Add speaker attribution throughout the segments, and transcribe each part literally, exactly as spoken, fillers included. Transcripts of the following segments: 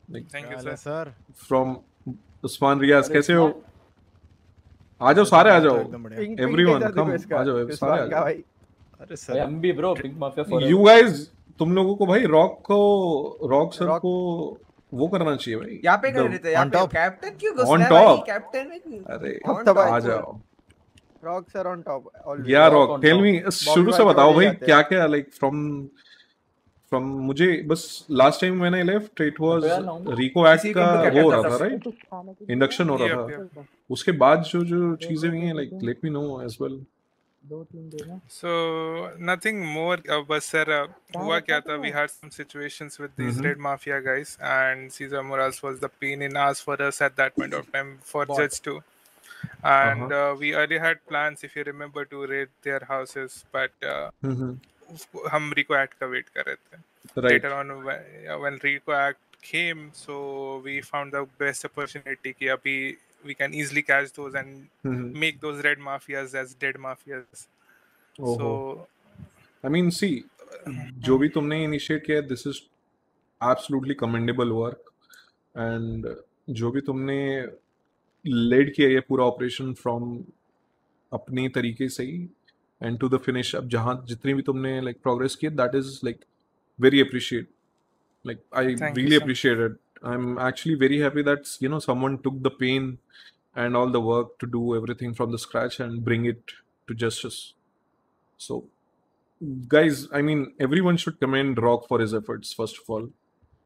Speaker 1: Like,
Speaker 2: Thank you,
Speaker 3: क्या हाल है
Speaker 2: sir.
Speaker 3: Sir?
Speaker 1: from Usman Riaz,
Speaker 4: अरे
Speaker 1: कैसे हो?
Speaker 4: उस्मान,
Speaker 1: आ जाओ, सारे आ
Speaker 3: मैं तो
Speaker 1: जाओ.
Speaker 3: एकदम बढ़िया।
Speaker 4: पिंक पिंक
Speaker 1: Everyone,
Speaker 4: कैसा देखो
Speaker 1: come,
Speaker 4: इसका,
Speaker 1: आ जाओ, सारे आ
Speaker 4: उस्मान का
Speaker 1: जाओ.
Speaker 4: भाई।
Speaker 3: अरे
Speaker 4: भाई
Speaker 3: सर
Speaker 4: हम भी bro, pink mafia
Speaker 1: You
Speaker 4: forever.
Speaker 1: guys, तुम लोगों को भाई रॉक को रॉक सर
Speaker 4: रॉक
Speaker 1: को वो करना चाहिए भाई.
Speaker 5: यहाँ पे कर
Speaker 1: The
Speaker 5: रहे थे, यहाँ
Speaker 3: ऑन
Speaker 5: पे
Speaker 3: टॉप।
Speaker 5: कैप्टन क्यों
Speaker 1: On
Speaker 5: घुसना है भाई?
Speaker 1: top.
Speaker 5: कैप्टन में क्यों?
Speaker 1: अरे
Speaker 5: On
Speaker 4: तो भाई
Speaker 1: आ
Speaker 5: top.
Speaker 1: जाओ.
Speaker 4: Rock sir on top always.
Speaker 1: या
Speaker 5: Rock
Speaker 1: rock,
Speaker 5: on
Speaker 1: tell
Speaker 5: top.
Speaker 1: Me,
Speaker 4: Bobby
Speaker 1: शुरू से
Speaker 4: भाई तो
Speaker 1: बताओ
Speaker 4: बढ़िया
Speaker 1: भाई
Speaker 4: जाते हैं।
Speaker 1: क्या क्या लाइक फ्रॉम फ्रॉम मुझे बस लास्ट टाइम मैंने लेफ्ट इट वाज
Speaker 5: यार ना,
Speaker 1: रिको एक्ट
Speaker 5: इसी
Speaker 1: का
Speaker 5: का
Speaker 1: वो हो
Speaker 5: क्या
Speaker 1: रहा
Speaker 5: कहता
Speaker 1: था,
Speaker 5: है?
Speaker 1: राइट? इंडक्शन हो रहा
Speaker 2: Yep,
Speaker 1: था.
Speaker 2: yep.
Speaker 1: उसके बाद जो जो चीजें हुई हैं, like let me know as well.
Speaker 2: So nothing more. Uh, but sir, uh, हुआ क्या था? We had some situations with these
Speaker 1: Mhm.
Speaker 2: Red Mafia guys, and Cesar Morales was the pain in ass for us at that point of time for
Speaker 5: Bot.
Speaker 2: Judge too. And
Speaker 1: Uh-huh.
Speaker 2: uh, we already had plans, if you remember, to raid their houses, but uh,
Speaker 1: Mhm.
Speaker 2: हम Rico Act का wait कर रहे थे.
Speaker 1: Right.
Speaker 2: Later on, when, uh, when Rico Act came, so we found the best opportunity कि अभी we can easily catch those and
Speaker 1: Mhm.
Speaker 2: make those red mafias as dead mafias.
Speaker 1: ओहो.
Speaker 2: So
Speaker 1: I mean, see, जो भी तुमने initiate किया, this is absolutely commendable work. And जो भी तुमने लेड किया ये पूरा ऑपरेशन फ्रॉम अपने तरीके से ही एंड टू द फिनिश, अब जहाँ जितनी भी तुमने लाइक प्रोग्रेस की, that is like very appreciate. Like, I
Speaker 2: Thank you,
Speaker 1: really
Speaker 2: sir.
Speaker 1: appreciate it. I'm actually very happy that, you know, someone took the pain and all the work to do everything from the scratch and bring it to justice. So, guys, I mean, everyone should commend Rock for his efforts, first of all.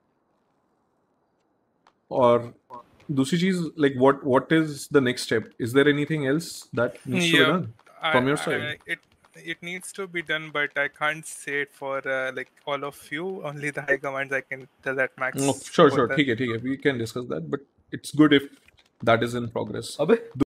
Speaker 1: Or दूसरी चीज, like, what what is the next step? Is there anything else that needs to be
Speaker 2: Yeah,
Speaker 1: done
Speaker 2: I,
Speaker 1: from your
Speaker 2: I,
Speaker 1: side?
Speaker 2: it it needs to be done, but I can't say it for uh, like all of you. Only the high commands I can tell that Max.
Speaker 1: No, sure, sure,
Speaker 2: होता है.
Speaker 1: ठीक है, ठीक है. We can discuss that, but it's good if that is in progress.
Speaker 5: अबे